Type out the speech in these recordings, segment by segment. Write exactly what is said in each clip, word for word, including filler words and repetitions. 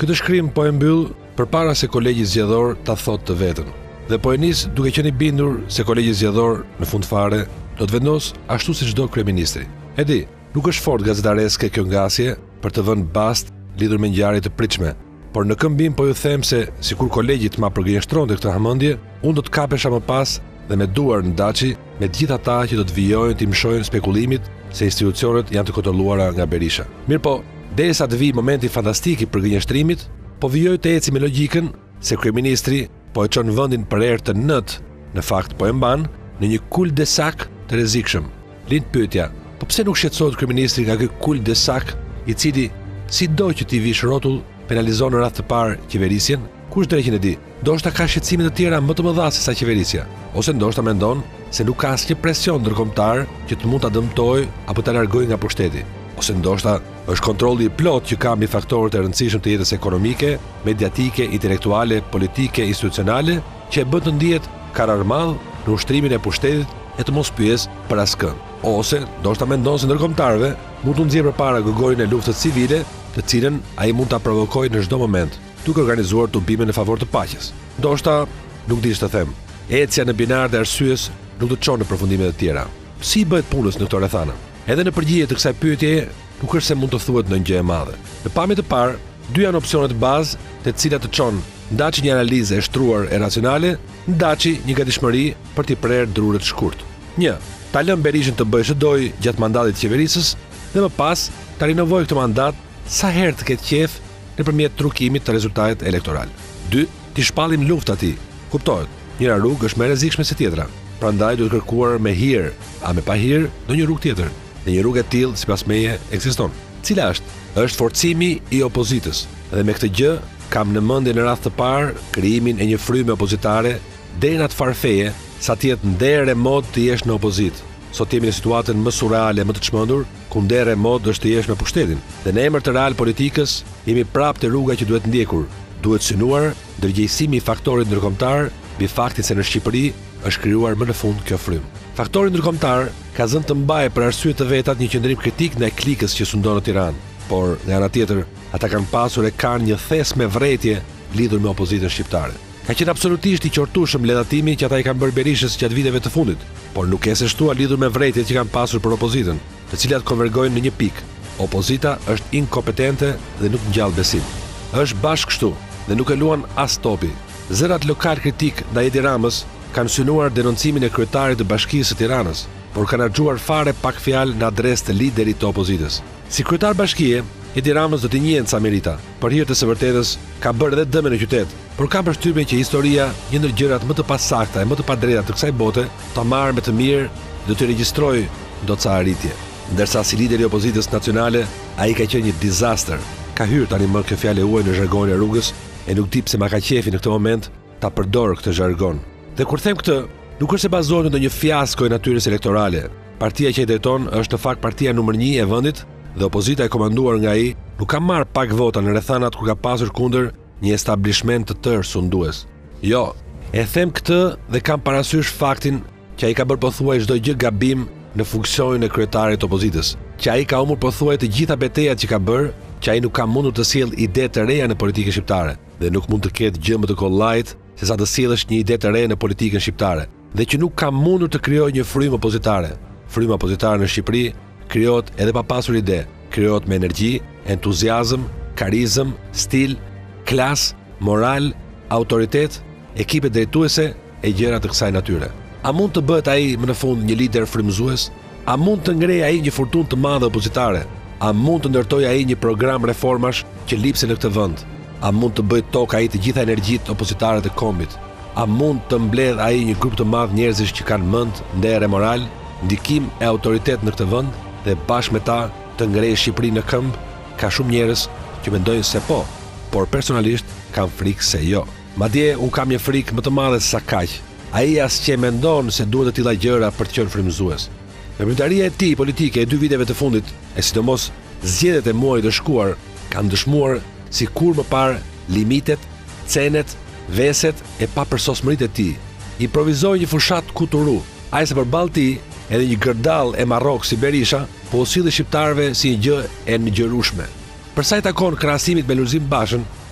Këtë shkrim po e mbyll përpara se kolegji zgjedhor ta thotë të vetën. Dhe po e nis duke qenë i bindur se kolegji zgjedhor në fund fare do të vendos ashtu si çdo kryeministri. E di, nuk është fort gazetareske kjo ngasje për të vënë bast lidhur me ngjarje të pritshme, por në këmbim po ju them se sikur kolegjit ma përgënjeshtronte këtë hamendje, unë do të kapesha më pas dhe me duar në daçi me të gjithë ata që do të vijojnë të mshojnë spekulimit se institucionet janë të kontrolluara nga Berisha. Mirë po, derisa të vijë momenti fantastik i përgënjeshtrimit, po vijoj të eci me logjikën se kryeministri po e çon vendin për herë të nënt, në fakt po e mban në një kul de sac të rrezikshëm. Lind pyetja, po pse nuk shqetësohet kryeministri nga ky kul de sac, i cili sido që t'i vish rrotull penalizon në radh të parë qeverisjen? Kush drejtin e di? Ndoshta ka shqetësime të tjera më të mëdha se sa qeverisja, ose ndoshta mendon se nuk ka asnjë presion ndërkombëtar që të mund ta dëmtojë apo ta largojë nga pushteti. Ose ndoshta është kontrolli i plot që ka mbi faktorët e rëndësishëm të jetës ekonomike, mediatike, intelektuale, politike, institucionale, që e bën të ndihet karar madh në ushtrimin e pushtetit e të mos pyes për askën. Ose ndoshta mendon se ndërkombëtarëve mund të nxjerrë përpara gogojën e luftës civile, të cilën ai mund ta provokojë në çdo moment, duke organizuar tubime në favor të paqes. Ndoshta nuk di ç'të them. Ecja në binar dhe arsyes nuk do të çon në përfundime të tjera. Si bëhet punës në këto rrethana? Edhe në përgjigje të kësaj pyetjeje, nuk është se mund të thuhet ndonjë gjë e madhe. Në pamje të parë, dy janë opsionet bazë, të cilat të çon ndaçi një analizë e shtruar e racionale, ndaçi një gatishmëri për t'i prerë druret shkurt. një. Ta lëm Berishën të bëjë ç'doj gjatë mandatit të qeverisës dhe më pas ta rinovojë këtë mandat sa herë të ketë qef nëpërmjet trukimit të rezultatit elektoral. dy. T'i shpallim luftë atij. Kuptohet, njëra rrugë është më e rrezikshme se tjetra. Prandaj duhet kërkuar me hir, a me pa hir, ndonjë rrugë tjetër. Dhe një rrugë e tillë sipas meje ekziston. Cila është? Është forcimi i opozitës. Dhe me këtë gjë kam në mendje në radh të parë krijimin e një fryme opozitare deri në atë farfeje sa të jetë nder e mod të jesh në opozit. Sot jemi në situatën më surreale, më të çmendur, ku nder e mod është të jesh me pushtetin. Dhe në emër të real politikës jemi prapë te rruga që duhet ndjekur. Duhet synuar ndërgjegjësimi i faktorit ndërkombëtar mbi faktin se në Shqipëri është krijuar më në fund kjo frymë. Faktori ndërkombëtar ka zënë të mbajë për arsye të vetat një qendrim kritik ndaj klikës që sundon në Tiranë, por nga ana tjetër ata kanë pasur e kanë një thes me vretje lidhur me opozitën shqiptare. Ka qenë absolutisht i qortueshëm ledatimi që ata i kanë bërë Berishës gjatë viteve të fundit, por nuk e se shtua lidhur me vretjet që kanë pasur për opozitën, të cilat konvergojnë në një pikë. Opozita është inkompetente dhe nuk ngjall besim. Është bashkë kështu dhe nuk e luan as topi. Zërat lokal kritik ndaj Edi Ramës kanë synuar denoncimin e kryetarit të Bashkisë së Tiranës, por kanë harxuar fare pak fjalë në adresë të liderit të opozitës. Si kryetar bashkie, Edi Ramës do të njihet sa merita. Për hir të së vërtetës, ka bërë edhe dëme në qytet, por kam përshtypjen që historia, një ndër gjërat më të pasakta e më të padrejta të kësaj bote, ta marrë me të mirë dhe të regjistrojë do ca arritje. Ndërsa si lideri i opozitës nacionale, ai ka qenë një disaster. Ka hyrë tani më kjo fjalë huaj në zhargonin e rrugës e nuk di pse ma ka qefi në këtë moment ta përdor këtë zhargon. Dhe kur them këtë, nuk është se bazohet në ndonjë fiasko e natyrës elektorale. Partia që i drejton është në fakt partia numër një e vendit dhe opozita e komanduar nga ai nuk ka marrë pak vota në rrethanat kur ka pasur kundër një establishment të tërë sundues. Jo, e them këtë dhe kam parasysh faktin që ai ka bërë pothuaj çdo gjë gabim në funksionin e kryetarit të opozitës, që ai ka humbur pothuaj të gjitha betejat që ka bërë, që ai nuk ka mundur të sjellë ide të reja në politikën shqiptare dhe nuk mund të ketë gjë më të kollajt se sa të sjellësh një ide të re në politikën shqiptare dhe që nuk ka mundur të krijojë një frymë opozitare. Fryma opozitare në Shqipëri krijohet edhe pa pasur ide, krijohet me energji, entuziazëm, karizëm, stil, klas, moral, autoritet, ekipe drejtuese e gjëra të kësaj natyre. A mund të bëhet ai më në fund një lider frymëzues? A mund të ngrejë ai një fortunë të madhe opozitare? A mund të ndërtojë ai një program reformash që lipse në këtë vend? A mund të bëjë tokë ai të gjitha energjitë opozitare të kombit? A mund të mbledh ai një grup të madh njerëzish që kanë mend, nder e moral, ndikim e autoritet në këtë vend dhe bashkë me ta të ngrejë Shqipërinë në këmbë? Ka shumë njerëz që mendojnë se po, por personalisht kam frikë se jo. Madje un kam një frikë më të madhe se sa kaq. Ai asgjë mendon se duhet të tilla gjëra për të qenë frymëzues. Veprimtaria e tij politike e dy viteve të fundit, e sidomos zgjedhjet e muajit të shkuar, kanë dëshmuar si kur më parë limitet, cenet, veset e papërsosmëritë e tij. I provizoi një fushat kuturu, ai se përballë tij edhe një gërdall e Marrok si Berisha, po u silli shqiptarëve si një gjë e nëgjërueshme. Për sa i takon krahasimit me Lulzim Bashën,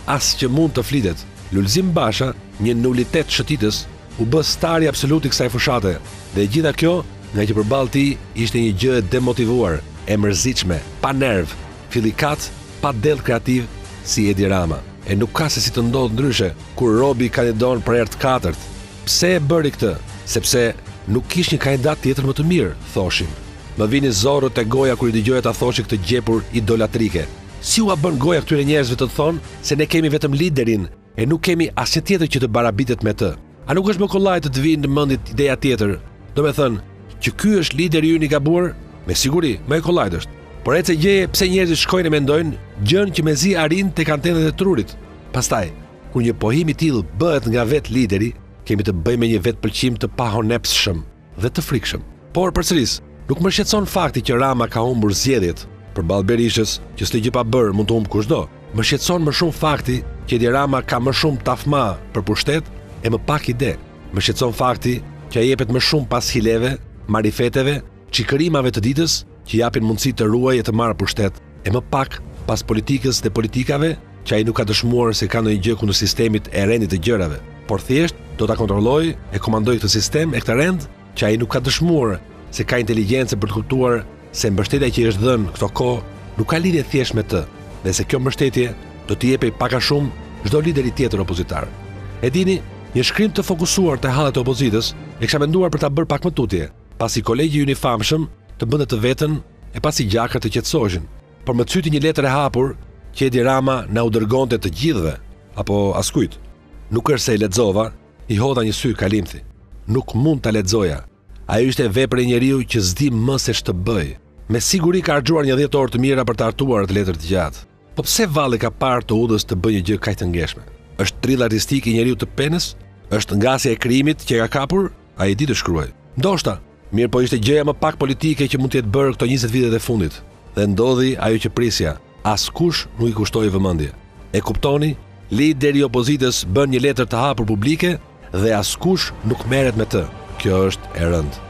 as që mund të flitet. Lulzim Basha, një nulitet shëtitës, u bë stari absolut i kësaj fushate, dhe gjitha kjo nga që përballë tij ishte një gjë e demotivuar, e mërzitshme, pa nerv, fillikat, pa dell kreativ si Edi Rama. E nuk ka se si të ndodhë ndryshe kur Robi kandidon për herë të katërt. Pse e bëri këtë? Sepse nuk kish një kandidat tjetër më të mirë, thoshin. Më vini zorët e goja kur i dëgjoja ta thoshi këtë gjepur idolatrike. Si u a bën goja këtyre njerëzve të thonë se ne kemi vetëm liderin e nuk kemi asnjë tjetër që të barabitet me të? A nuk është më kollaj të të vinë në mendit ideja tjetër? Do me thënë, që ky është lideri ynë i gabuar? Me siguri, më e kollajt është. Por ece gjeje pse njerëzit shkojnë e mendojnë gjën që mezi arrin tek antenat e trurit. Pastaj, kur një pohim i tillë bëhet nga vetë lideri, kemi të bëjmë me një vetëpëlqim të pahonepsshëm dhe të frikshëm. Por përsëris, nuk më shqetëson fakti që Rama ka humbur zgjedhjet. Përballë Berishës, që s'të gjë pa bërë mund të humb kushdo. Më shqetëson më shumë fakti që Edi Rama ka më shumë tafma për pushtet e më pak ide. Më shqetëson fakti që ai jepet më shumë pas hileve, marifeteve, çikërimave të ditës që japin mundësi të ruajë e të marrë pushtet, e më pak pas politikës dhe politikave që ai nuk ka dëshmuar se ka ndonjë gjë kundër sistemit e rendit të gjërave, por thjesht do ta kontrollojë e komandojë këtë sistem e këtë rend që ai nuk ka dëshmuar se ka inteligjencë për të kuptuar se mbështetja që i është dhënë këto kohë nuk ka lidhje thjesht me të, dhe se kjo mbështetje do t'i jepej pak a shumë çdo lideri tjetër opozitar. E dini, një shkrim të fokusuar te hallet e opozitës e kisha menduar për ta bërë pak më tutje, pasi kolegji ynë i famshëm të bënte të vetën e pasi gjakrat të qetësoheshin, por më cyti një letër e hapur që Edi Rama na u dërgonte të gjithëve, apo askujt. Nuk është se e lexova, i hodha një sy kalimthi. Nuk mund ta lexoja. Ajo ishte vepër e njeriu që s'di më se ç'të bëj. Me siguri ka harxuar një dhjetë orë të mira për të hartuar atë letër të gjatë. Po pse valli ka parë të udhës të bëjë një gjë kaq të ngeshme? Është trill artistik i njeriu të penës? Është ngasja e krimit që ka kapur? Ai di të shkruaj. Ndoshta, mirë po ishte gjëja më pak politike që mund të jetë bërë këto njëzet vitet e fundit. Dhe ndodhi ajo që prisja. Askush nuk i kushtoi vëmendje. E kuptoni? Lideri i opozitës bën një letër të hapur publike dhe askush nuk merret me të. Kjo është e rëndë.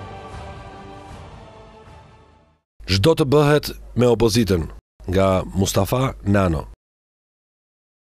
Çdo të bëhet me opozitën, nga Mustafa Nano.